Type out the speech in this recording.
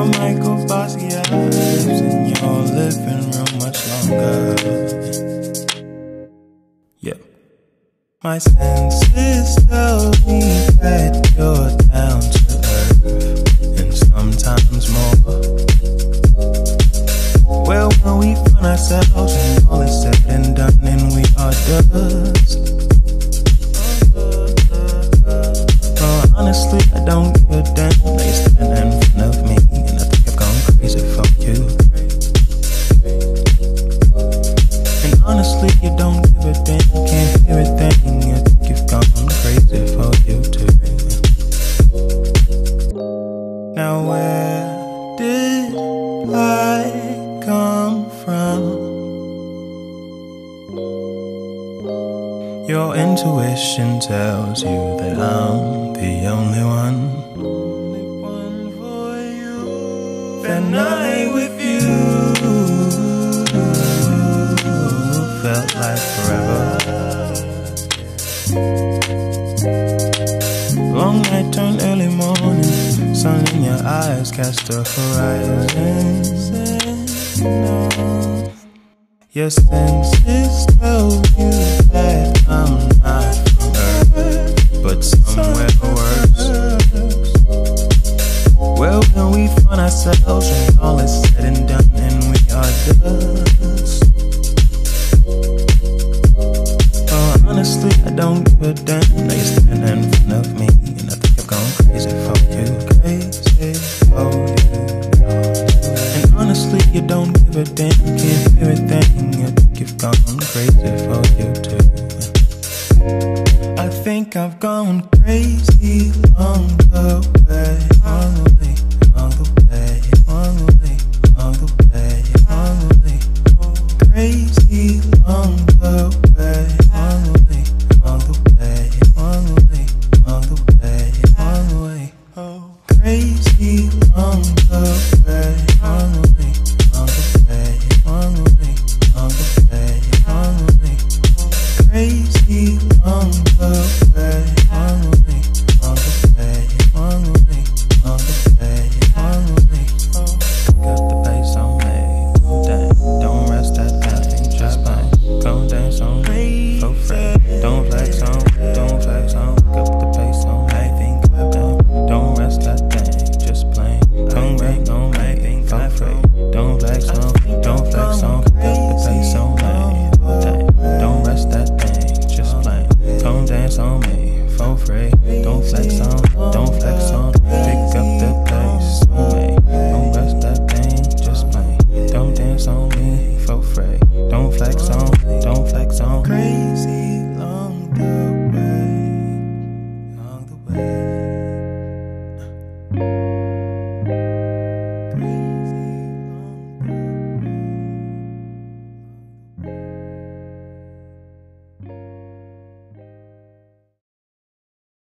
Your Michael Basquiat lives in your living room much longer. Yeah. My senses tell me that you're down to earth, and sometimes more. Well, when we find ourselves and all is said and done and we are dust. Honestly, I don't give a damn. Now you're standing in front of me, and I think I've gone crazy for you. And honestly, you don't give a damn. Can't hear a thing. I think you've gone crazy for you too. Now where did I come from? Your intuition tells you that I'm the only one for you. That night with you felt like forever. Long night turned early morning, sun in your eyes cast a horizon. Your senses tell you that I'm not from Earth, but somewhere worse. Well, when we find ourselves and all is said and done and we are dust. Oh, honestly, I don't give a damn. Now you're standing in front of me, and I think I've gone crazy for you. Crazy for you. And honestly, you don't give a damn. Can't